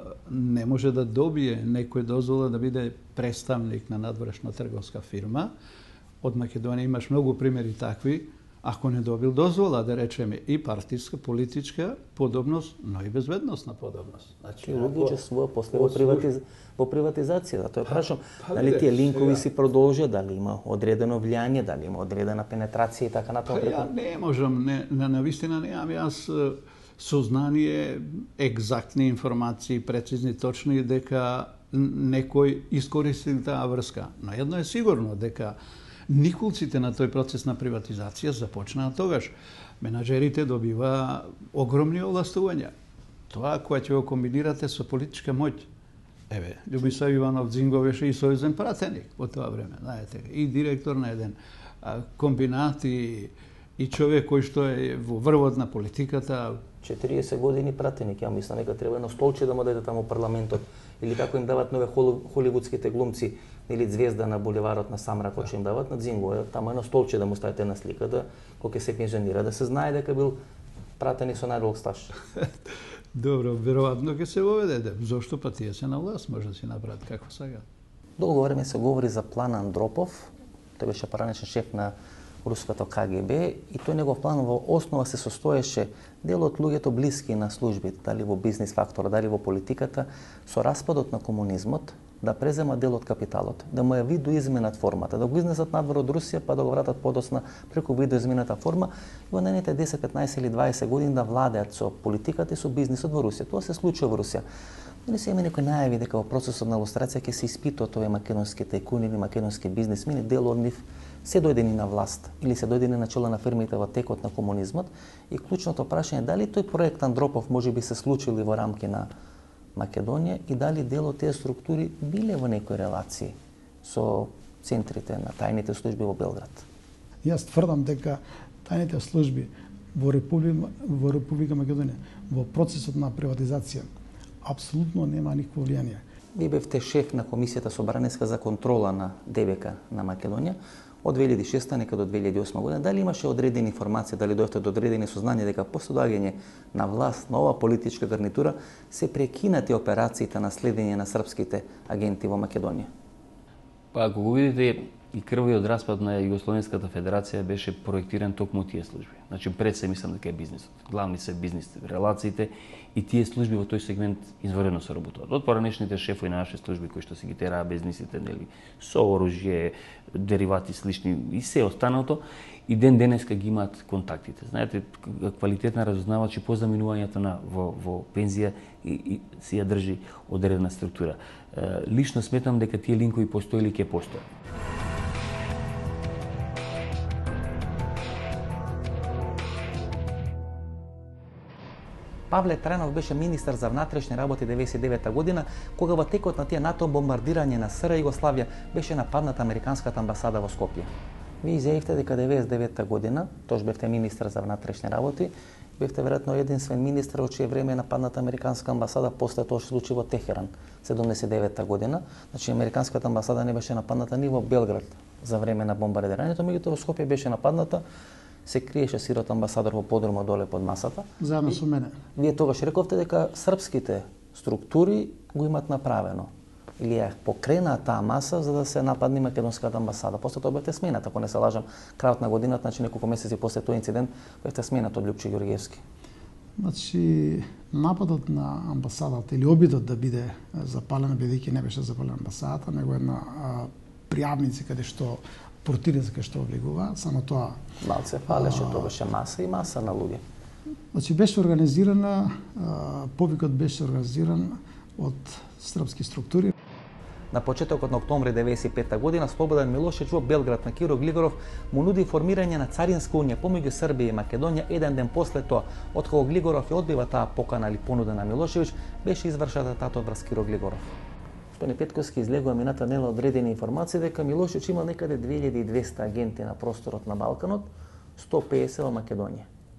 не може да добие некој дозвола да биде представник на надворешна трговска фирма. Од Македонија имаш многу примери такви. Ако не добил дозвола, да речеме, и партиска, политичка подобност, но и безбедносна подобност.
Значи, луѓе учествува после во, приватиз... во приватизација. Да тоа прашам, па, дали тие линкови си продолжат, дали има одредено влијание, дали има одредена пенетрација и така натаму.
Па ја не можам, не, на, на вистина немам јас сознание, екзактни информации, прецизни, точни, дека некој искористил таа врска. Но едно е сигурно, дека никулците на тој процес на приватизација започнаа тогаш. Менаџерите добива огромни овластувања. Тоа кога ќе го комбинирате со политичка моќ. Еве, Љубисав Иванов Дзинго беше и сојузен пратеник во тоа време, знаете, и директор на еден а, комбинат и, и човек кој што е во врвот на политиката.
четириесет години пратеник, ја мислам дека треба едно столче да му даде таму парламентот. Или како им дават нове холивудските глумци, или звезда на булеварот на Самрак, кој им дават на Дзинго, таму едно столче да му ставите на слика, да кога ќе се пензионира, да се знае дека бил пратеник со најдолг стаж.
Добро, веројатно ќе се воведе. Зошто па тие се на власт, може да си направат како сега.
Долго време се говори за план Андропов. Тој беше поранешен шеф на руското К Г Б и тој негов план во основа се состоеше дел од луѓето блиски на службите, дали во бизнис фактора, дали во политиката, со распадот на комунизмот да презема дел од капиталот, да му ја видоизменат формата, да го изнесат надвор од Русија, па да го вратат подосна преку видоизмената форма и во наредните десет, петнаесет или дваесет години да владеат со политиката и со бизнисот во Русија. Тоа се случува во Русија. Не се има некој најави дека во процесот на лустрација ќе се испитуваат овие македонски тајкуни или македонски бизнисмени, дел од нив се дојдени на власт или се дојдени на чело на фирмите во текот на комунизмот и клучното прашање е дали тој проект Андропов може би се случил во рамки на Македонија и дали дел од тие структури биле во некои релации со центрите на тајните служби во Белград.
Јас тврдам дека тајните служби во Република, во Република Македонија во процесот на приватизација апсолутно нема никакво влијание.
Ви бевте шеф на Комисијата собраниска за контрола на Д В К на Македонија од две илјади и шеста нека до две илјади и осма година. Дали имаше одредени информации, дали дојдовте до одредени сознание дека после доаѓање на власт на ова политичка гарнитура се прекинати операциите на следење на српските агенти во Македонија?
Па ако го видите и крвиот распад на Југословенската федерација беше проектиран токму од тие служби. Значи пред се мислам дека е бизнисот. Главни се бизнис релациите и тие служби во тој сегмент изварено се работуваат. Од поранешните шефови на наши служби кои што си ги тераа бизнисите, нели, со оружје, деривати слични и се останато, и ден денеска ги имаат контактите. Знаете, квалитетна разузнавач и по заминувањето на во, во пензија и, и си ја држи одредена структура. Е, лично сметам дека тие линкови постоели ќе постојат.
Павле Трајанов беше министар за внатрешни работи деветдесет и девета година, кога во текот на тие НАТО бомбардирање на СР Југославија беше нападната американската амбасада во Скопје. Вие изјавивте дека деветдесет и девета година, тош бевте министар за внатрешни работи, бевте веројатно единствен министар во чие време е нападната американска амбасада после тоа што се случи во Техеран седумдесет и девета година. Значи американската амбасада не беше нападната ни во Белград за време на бомбардирањето, меѓутоа во Скопје беше нападната. Се криеше сирот амбасадор во подрумот доле под масата.
Заедно со мене.
Вие тогаш рековте дека српските структури го имат направено. Или ја покренаа таа маса за да се нападне македонската амбасада. После тоа бевте сменат, ако не се лажам, крајот на годината, значи неколку месеци после тој инцидент, бевте сменат од Љупче Ѓоргиевски.
Значи, нападот на амбасадата или обидот да биде запалена, бидејќи не беше запалена амбасадата, него една а, пријавници каде што портирите кај што облегуваат, само тоа...
Малце фалеше, тоа беше маса и маса на луѓе.
Значи, беше организирана, повикот беше организиран од српски структури.
На почетокот на октомври деветдесет и пета година, Слободан Милошевиќ во Белград на Киро Глигоров му нуди формирање на царинска унија помеѓу Србија и Македонија еден ден после тоа, откако Глигоров ја одбива таа покана или понуда на Милошевиќ, беше извршена татот врз Киро Глигоров. Тони Петковски излегува мината нела одредени информации дека Милошевиќ имал некаде две илјади и двесте агенти на просторот на Балканот, сто песет во Македонија.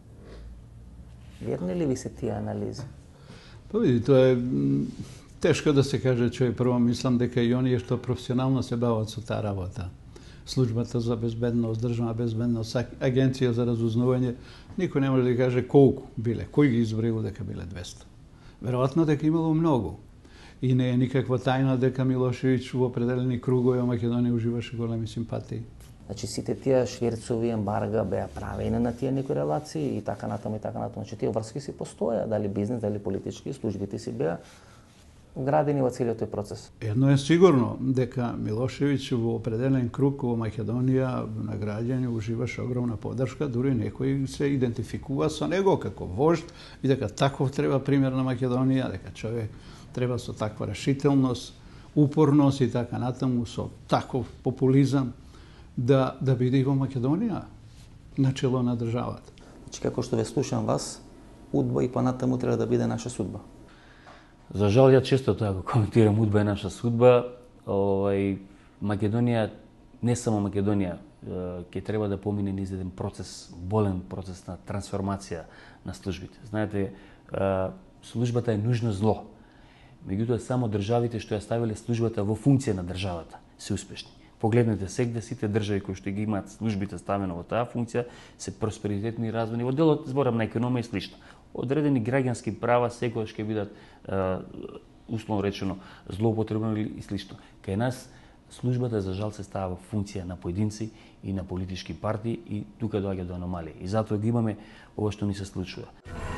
Верни ли ви се тие анализи?
Па види, тоа е тешко да се каже, човек прво мислам дека и оние што професионално се бават со таа работа. Службата за безбедност, државна безбедност, агенција за разузнавање, никој не може да каже колку биле, кој ги изброил дека биле двесте. Веројатно дека имало многу. И не е никаква тајна дека Милошевиќ во определени кругови во Македонија уживаше големи симпатии.
Значи сите тие шверцови ембарга беа правени на тие некои релации и така натаму и така натаму. Значи тие врски си постоја, дали бизнес, дали политички, службите си беа градени во целиот тој процес.
Едно е сигурно дека Милошевиќ во определен круг во Македонија на граѓани уживаше огромна поддршка, дури некои се идентификува со него како вожд и дека таков треба пример на Македонија, дека човек треба со таква решителност, упорност и така натаму, со таков популизам да да биде и во Македонија начело на државата.
Значи како што ве слушам вас, удба и понатаму треба да биде наша судба.
За жал, ја често тоа го коментирам, удба е наша судба. Овај, Македонија, не само Македонија, ќе треба да помине низ еден процес, болен процес на трансформација на службите. Знаете, службата е нужно зло. Меѓутоа, само државите што ја ставиле службата во функција на државата се успешни. Погледнете сегде, сите држави кои што ги имаат службите ставено во таа функција се просперитетни и развојни. Во делот зборам на економија и слично. Одредени граѓански права секогаш ќе бидат условно речено злоупотребени и слично. Кај нас службата за жал се става во функција на поединци и на политички партии и тука доаѓа до аномалија. И затоа ги имаме ова што ни се случува.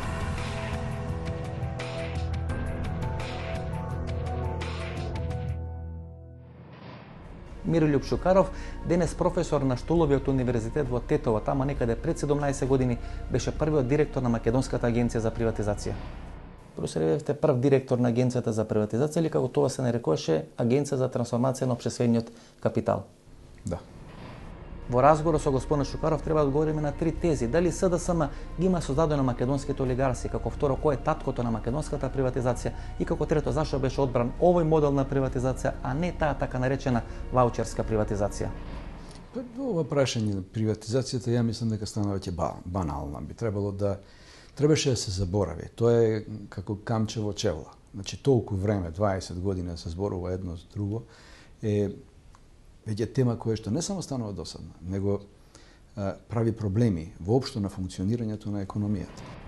Мирољуб Шукаров, денес професор на Штуловиот универзитет во Тетово, тама некаде пред седумнаесет години, беше првиот директор на Македонската агенција за приватизација. Проследевте прв директор на Агенцијата за приватизација или како тоа се нарекуваше Агенција за трансформација на општествениот капитал.
Да.
Во разговор со господин Шукаров треба да одговориме на три тези. Дали СДСМ ги има создадено македонските олигарси, како второ кој е таткото на македонската приватизација и како трето зашто беше одбран овој модел на приватизација, а не таа така наречена ваучерска приватизација.
Ова прашање на приватизацијата ја мислам дека стана веќе банална. Би требало да требаше да се заборави. Тоа е како камче во чевла. Значи толку време, дваесет години да се зборува едно за друго е веќе тема која што не само станува досадна, него а, прави проблеми воопшто на функционирањето на економијата.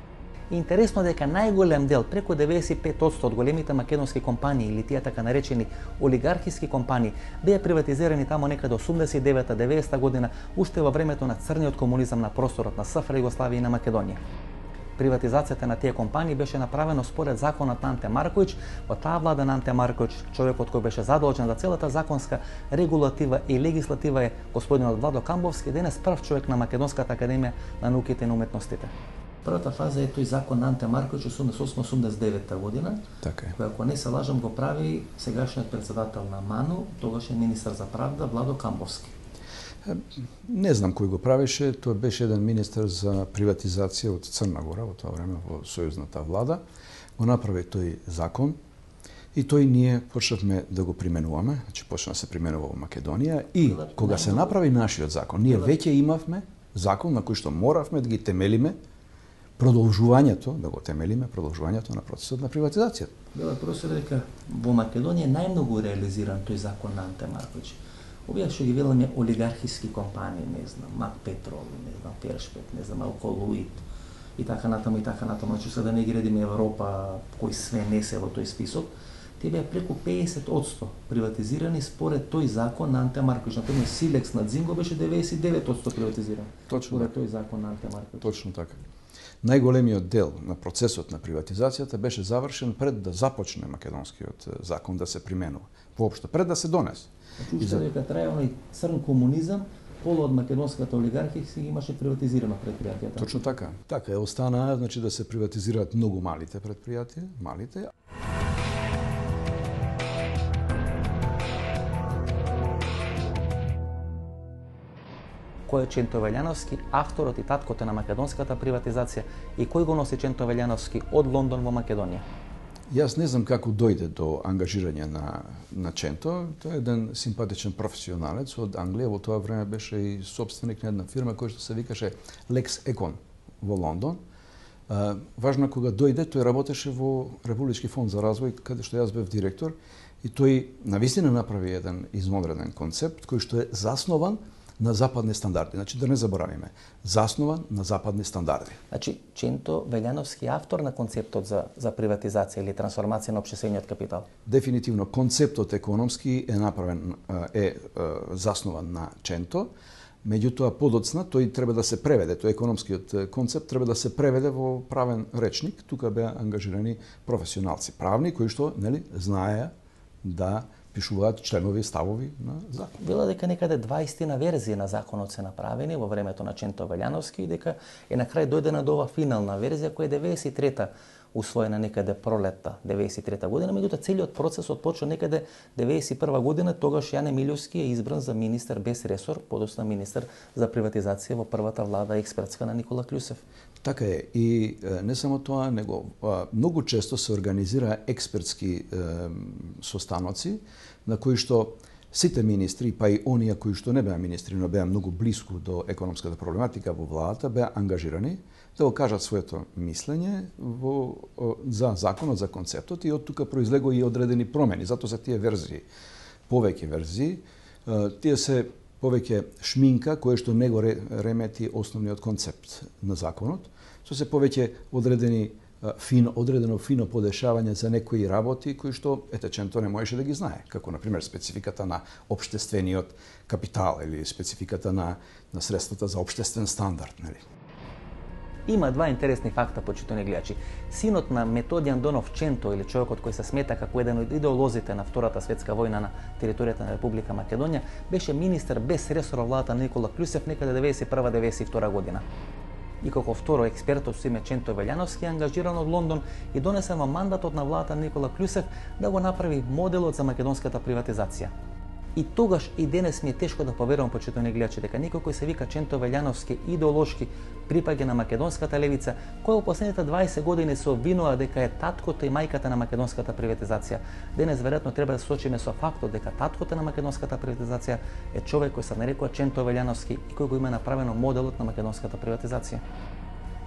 И интересно дека најголем дел, преку деветдесет и пет одсто од големите македонски компании или тие така наречени олигархиски компании, беа приватизирани тамо некаде осумдесет и девета деветдесета година, уште во времето на црниот комунизам на просторот на СФР Југославија и на Македонија. Приватизацијата на тие компании беше направено според законот на Анте Марковиќ. Во таа влада на Анте Марковиќ, човекот кој беше задолжен за целата законска регулатива и легислатива е господинот Владо Камбовски, денес прв човек на Македонската академија на науките и на уметностите. Првата фаза е тој закон на Анте Марковиќ осумдесет и осма осумдесет и девета година,
така е.
Кој, ако не се лажам, го прави сегашниот председател на МАНУ, тогашен министар за правда Владо Камбовски.
Не знам кој го правеше, тој беше еден министер за приватизација од Црна Гора во тоа време во сојузната влада. Го направи тој закон и тој ние почнавме да го применуваме, значи почна да се применува во Македонија и кога се направи нашиот закон, ние веќе имавме закон на кој што моравме да ги темелиме продолжувањето, да го темелиме продолжувањето на процесот на приватизација.
Бела професор дека во Македонија најмногу реализиран тој закон на Анте Марковиќ. Овие што ги веламе олигархиски компании, не знам, Мак Петрол, не знам, Першпет, не знам, Алколуит и така натаму и така натаму, значи се да не ги редиме Европа, кој све не се во тој список, тие беа преку педесет одсто приватизирани според тој закон на Анте Марковиќ. Например, Силекс на Дзинго беше деветдесет и девет одсто приватизиран.
Точно
според тој закон на Анте Марковиќ.
Точно така. Најголемиот дел на процесот на приватизацијата беше завршен пред да започне македонскиот закон да се применува. Воопшто пред да се донесе.
Уште за... дека траја оној црн комунизам, полу од македонската олигархија си имаше приватизирано предпријатијата.
Точно така. Така е, останаа, значи да се приватизираат многу малите предпријатија, малите.
Кој е Ченто Велјановски, авторот и таткото на македонската приватизација, и кој го носи Ченто Велјановски од Лондон во Македонија?
Јас не знам како дојде до ангажирање на, на Ченто. Тој е еден симпатичен професионалец од Англија. Во тоа време беше и собственик на една фирма која што се викаше Lex Econ во Лондон. А, важно кога дојде, тој работеше во Републички фонд за развој, каде што јас бев директор, и тој навистина направи еден измодреден концепт кој што е заснован на западни стандарди. Значи, да не заборавиме, заснован на западни стандарди.
Значи, Ченто Велјановски е автор на концептот за, за приватизација или трансформација на општествениот капитал?
Дефинитивно, концептот економски е направен, е, е заснован на Ченто, меѓутоа подоцна тој треба да се преведе, тој економскиот концепт треба да се преведе во правен речник. Тука беа ангажирани професионалци, правни, кои што, нели, знаеа да пишуваат членови и ставови на закон.
Била дека некаде дваесет на верзии на законот се направени во времето на Ченто Велјановски и дека е на крај дојдена до ова финална верзија која е деветдесет и трета усвоена некаде пролетта деветдесет и трета година, меѓутоа целиот процес отпочна некаде деветдесет и прва година, тогаш Јане Милјовски е избран за министер без ресор, подоцна министер за приватизација во првата влада експертска на Никола Клюсев.
Така е, и не само тоа, него многу често се организира експертски е, состаноци на кои што сите министри, па и оние кои што не беа министри, но беа многу блиску до економската проблематика во владата, беа ангажирани да го кажат своето мислење во, за законот, за концептот, и од тука произлего и одредени промени. Зато се тие верзии, повеќе верзии, тие се повеќе шминка кој што не го ремети основниот концепт на законот, со се повеќе одредени фино, одредено фино подешавање за некои работи кои што ете Ченто не можеше да ги знае, како на пример спецификата на општествениот капитал или спецификата на на средствата за општествен стандард, нели?
Има два интересни факта, почитувани гледачи. Синот на Методијан Донов Ченто, или човекот кој се смета како еден од идеолозите на Втората светска војна на територијата на Република Македонија, беше министер без ресор во владата на Никола Клюсев некаде деветдесет и прва деветдесет и втора година. И како второ експертот со име Ченто Велјановски е ангажиран од Лондон и донесен во мандатот на владата на Никола Клюсев да го направи моделот за македонската приватизација. И тогаш и денес ми е тешко да поверувам, почитувани гледачи, дека некој кој се вика Ченто Велјановски идеолошки припаѓа на македонската левица, кој во последните дваесет години се обвинува дека е таткото и мајката на македонската приватизација. Денес веројатно треба да се соочиме со фактот дека таткото на македонската приватизација е човек кој се нарекува Ченто Велјановски и кој го има направено моделот на македонската приватизација.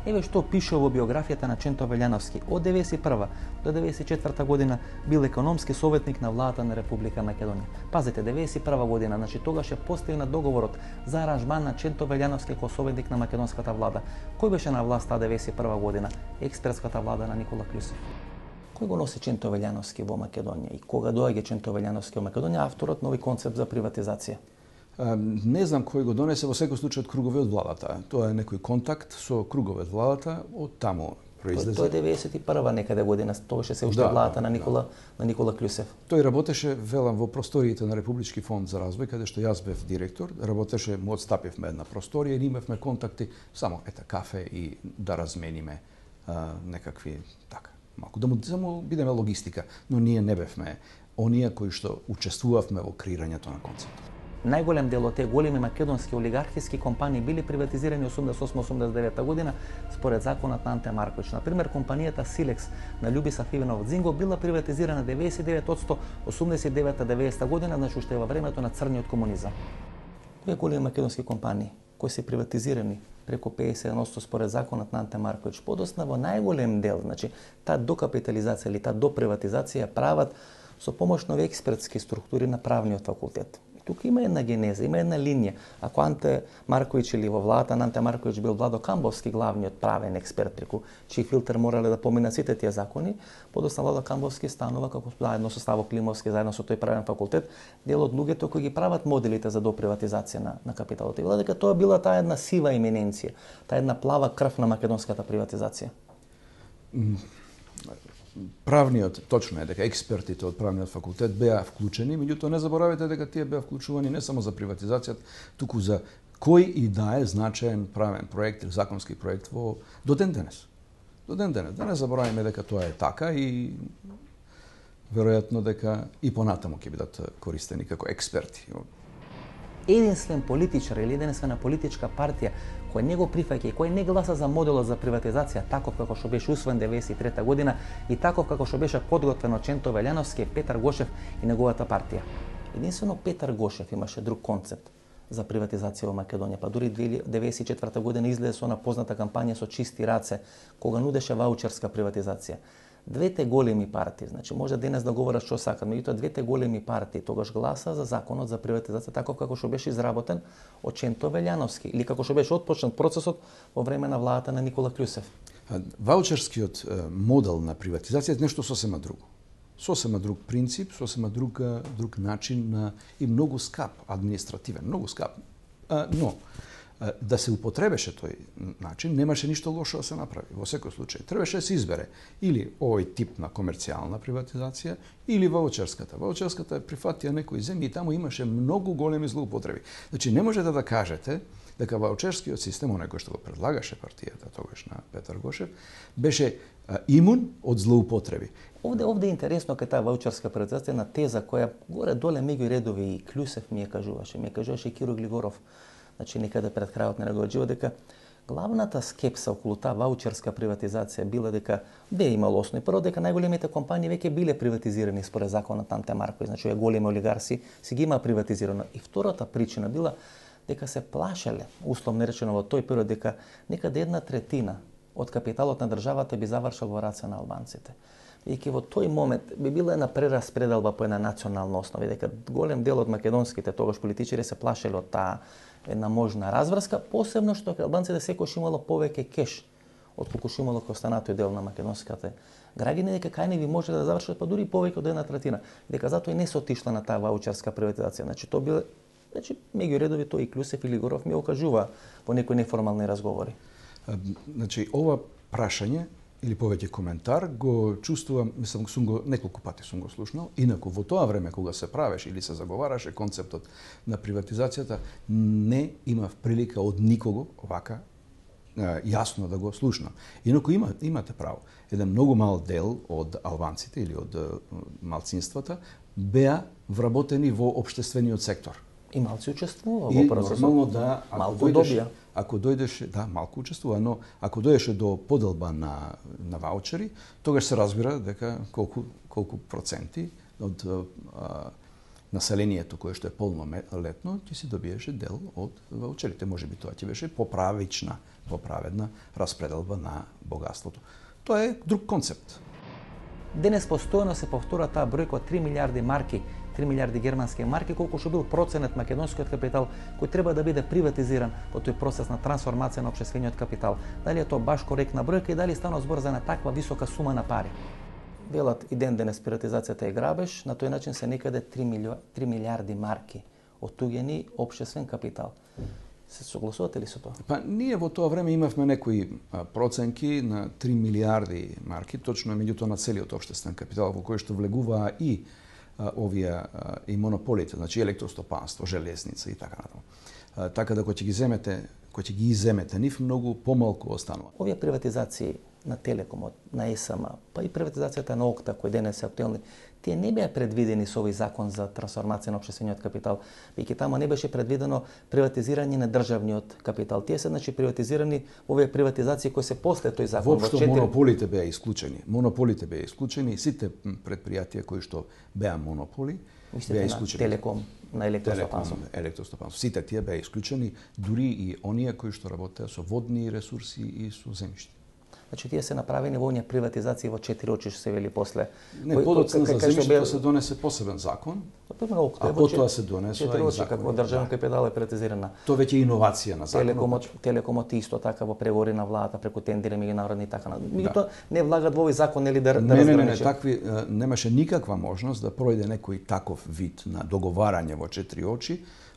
Еве што пише во биографијата на Ченто Велјановски. Од деветдесет и прва до деветдесет и четврта година бил економски советник на владата на Република Македонија. Пазете, деветдесет и прва година, значи тогаш е постигнат договорот за аранжман на Ченто Велјановски како советник на македонската влада. Кој беше на власт таа деветдесет и прва година? Експертската влада на Никола Клюсев. Кој го носи Ченто Велјановски во Македонија и кога доаѓа Ченто Велјановски во Македонија, авторот нови концепт за приватизација?
Не знам кој го донесе, во секој случај од кругови од владата. Тоа е некој контакт со кругови од владата, од таму произлезе.
Тој е деветдесет и прва некаде година, тогаш се уште
да,
владата
да,
на Никола
да.
на Никола Клюсев.
Тој работеше, велам, во просториите на Републички фонд за развој, каде што јас бев директор, работеше, му одстапивме една просторија и имавме контакти, само ета кафе и да размениме а, некакви така, малку да му само бидеме логистика, но ние не бевме оние кои што учествувавме во креирањето на концептот.
Најголем дел од тие големи македонски олигархиски компании били приватизирани осумдесет и осма осумдесет и девета година според законот на Анте Марковиќ. Например, компанијата Силекс на Љубисав Иванов Дзинго била приватизирана деветдесет и девет одсто осумдесет и девета деветдесета година, значи уште во времето на црниот комунизам. Две големи македонски компании кои се приватизирани преку педесет и еден одсто според законот на Анте Марковиќ. Подосна во најголем дел, значи таа докапитализација или таа доприватизација прават со помош на експертски структури на правниот факултет. Тука има една генеза, има една линија. Ако Анте Марковиќ или во владата на Анте Марковиќ бил Владо Камбовски главниот правен експерт преку чиј филтер морале да поминат сите тие закони, подосна Владо Камбовски станува како заедно со Ставо Климовски, заедно со тој правен факултет, дел од луѓето кои ги прават моделите за доприватизација на, на капиталот. И дека тоа била таа една сива имененција, таа една плава крв на македонската приватизација.
Правниот, точно е дека експертите од правниот факултет беа вклучени, меѓутоа не заборавете дека тие беа вклучувани не само за приватизацијата, туку за кој и да е значаен правен проект или законски проект во до ден денес. До ден денес. Да не забораваме дека тоа е така и веројатно дека и понатаму ќе бидат користени како експерти.
Единствен политичар или единствена политичка партија кој не го прифаќа и кој не гласа за моделот за приватизација таков како што беше усвоен деветдесет и трета година и таков како што беше подготвен од Ченто Велјановски, Петар Гошев и неговата партија. Единствено Петар Гошев имаше друг концепт за приватизација во Македонија, па дури деветдесет и четврта година излезе со она позната кампања со чисти раце, кога нудеше ваучерска приватизација. Двете големи партии, значи може денес да говорат што сакат, меѓутоа двете големи партии тогаш гласа за законот за приватизација таков како што беше изработен од Ченто Велјановски или како што беше отпочнат процесот во време на владата на Никола Клюсев.
Ваучерскиот модел на приватизација е нешто сосема друго. Сосема друг принцип, сосема друг друг начин на и многу скап административен, многу скап. Но да се употребеше тој начин, немаше ништо лошо да се направи. Во секој случај требаше да се избере или овој тип на комерцијална приватизација или ваучерската. Ваучерската прифатија некои земји и таму имаше многу големи злоупотреби. Значи не можете да кажете дека ваучерскиот систем, оној кој што го предлагаше партијата тогаш на Петар Гошев, беше имун од злоупотреби.
Овде овде е интересно кај таа ваучерска приватизација на теза која горе доле меѓу редови и Клюсев ми ја кажуваше, ми ја кажуваше и Киро Глигоров. Значи некаде пред крајот на неговиот живот дека главната скепса околу таа ваучерска приватизација била дека бе имало основи. Прво дека најголемите компании веќе биле приватизирани според законот на Анте Марковиќ, значи овие големи олигарси си ги има приватизирано. И втората причина била дека се плашеле, условно речено во тој период, дека некаде една третина од капиталот на државата би завршил во раце на албанците. Веќе во тој момент би била една прераспределба по една национална основа, дека голем дел од македонските тогаш политичари се плашеле од таа една можна разврска, посебно што албанците секојаш имало повеќе кеш отколку што имало кај останатој дел на македонските граѓани, дека кај не ви може да завршат па дури повеќе од една третина. Дека затоа и не се отишла на таа ваучерска приватизација. Значи тоа биле, значи меѓу редови тој и Клюсев или Горов ми окажува во некои неформални разговори.
Значи ова прашање или повеќе коментар го чувствувам, мислам, сум го неколку пати сум го слушнал, инаку во тоа време кога се правеше или се заговараше концептот на приватизацијата, не имав прилика од никого вака јасно да го слушнам. Инаку има, имате право. Еден многу мал дел од албанците или од малцинствата беа вработени во општествениот сектор.
И малци учествува во процесот.
И нормално да, ако
малку
дојдеше,
добија.
ако дојдеше, да, малку учествува, но ако дојдеше до поделба на на ваучери, тогаш се разбира дека колку колку проценти од а, населението кое што е полнолетно, ќе си добиеше дел од ваучерите. Може би тоа ќе беше поправична, поправедна распределба на богатството. Тоа е друг концепт.
Денес постојано се повтора таа бројка од три милиарди марки, три милиарди германски марки, колку што бил проценет македонскиот капитал кој треба да биде приватизиран во тој процес на трансформација на општествениот капитал. Дали е тоа баш коректна бројка и дали станува збор за една таква висока сума на пари? Велат и ден денес приватизацијата е грабеж, на тој начин се некаде три милиарди марки оттуѓени општествен капитал. Се согласувате ли со тоа?
Па ние во тоа време имавме некои проценки на три милиарди марки, точно меѓутоа на целиот општествен капитал во кој што влегуваа и а, овие а, и монополите, значи електростопанство, железница и така натаму. Така да кога ќе ги земете, кога ќе ги иземете нив, многу помалку останува.
Овие приватизации на Телекомот, на ЕСМ, па и приватизацијата на ОКТА, кои денес се актуелни, тие не беа предвидени со овој закон за трансформација на општествениот капитал, веќе таму не беше предвидено приватизирање на државниот капитал. Тие се значи приватизирани овие приватизации кои се после тој закон.
Воопшто четири... монополите беа исклучени. Монополите беа исклучени и сите предпријатија кои што беа монополи беа исклучени.
Телеком, на електростопанство.
Телеком, електростопанство. Сите тие беа исклучени, дури и оние кои што работеа со водни ресурси и со земјиште.
Значи тие се направени во оние приватизации во четири очи што се вели после.
Не, подоцна за земјишето се донесе посебен закон, а потоа се донесува и закон.
Како државен капитал е приватизирана.
Тоа веќе е иновација на законот.
Телекомот, Телекомот исто така во преговори на владата преку тендери меѓународни и така натаму. Меѓутоа не влагат во овој закон нели да да
Не, не, не, такви немаше никаква можност да пројде некој таков вид на договарање во четири очи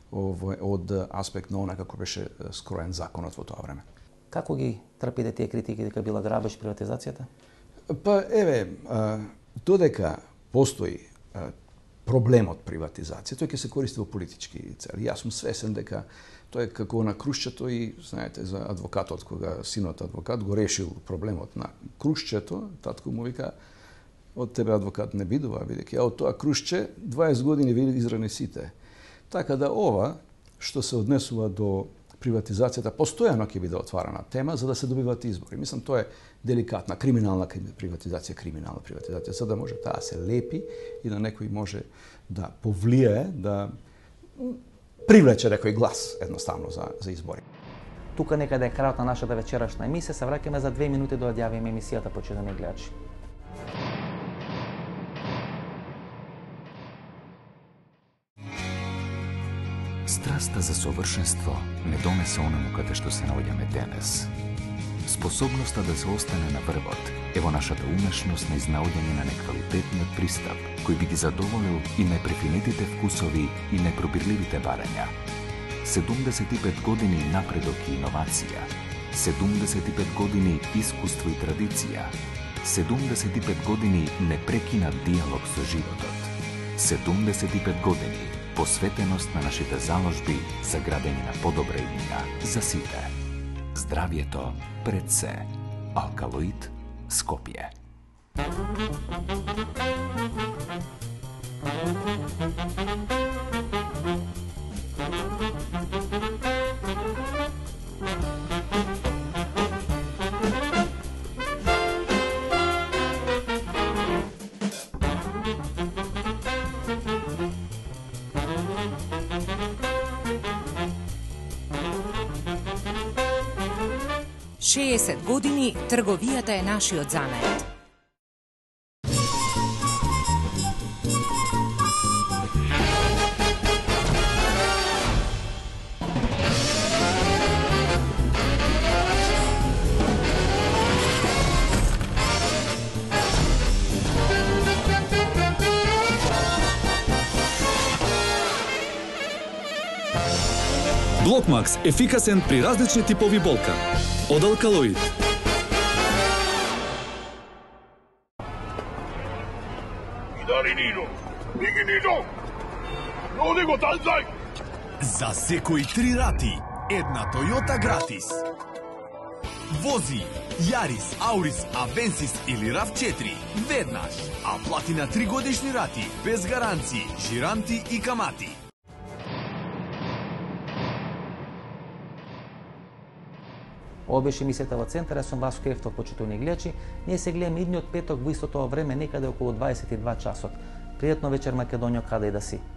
од аспект на она како беше скроен законот во тоа време.
Како ги трпите тие критики дека била грабеж приватизацијата?
Па еве, додека постои проблемот приватизација, тој ќе се користи во политички цели. Јас сум свесен дека тоа е како на крушчето и знаете за адвокатот кога синот адвокат го решил проблемот на крушчето, татко му вика од тебе адвокат не бидува, бидејќи од тоа крушче дваесет години ви израни сите. Така да ова што се однесува до приватизацијата постојано ќе биде отварана тема за да се добиваат избори. Мислам тоа е деликатна криминална приватизација, криминална приватизација, за да може таа се лепи и да некој може да повлијае, да привлече некој глас едноставно за за избори.
Тука некаде е крајот на нашата вечерашна емисија, се враќаме за две минути да одјавиме емисијата, почитувани гледачи.
Страста за совршенство не донесе оному каде што се наоѓаме денес. Способноста да се остане на врвот е во нашата умешност на изнаоѓање на неквалитетниот пристап, кој би ги задоволил и непрефинетите вкусови и непробирливите барања. седумдесет и пет години напредок и иновација, седумдесет и пет години искуство и традиција, седумдесет и пет години непрекинат диалог со животот, седумдесет и пет години посветеност на нашите заложби за градење на подобра иднина за сите. Здравието пред се. Алкалоид Скопје.
шеесет години трговијата е нашиот занет.
Блокмакс ефикасен при различни типови болка. Од Алкалоид.
Идали Нино! Иги Нино! Оди го танзај!
За секои три рати, една Тојота гратис. Вози Јарис, Аурис, Авенсис или рав четири веднаш, а плати на три годишни рати, без гаранции, жиранти и камати.
Ова беше емисијата во Центар, јас сум Васко Ефтов, почитувани гледачи. Ние се гледаме идниот петок во истото време, некаде околу дваесет и два часот. Пријатно вечер, Македонија, каде и да си.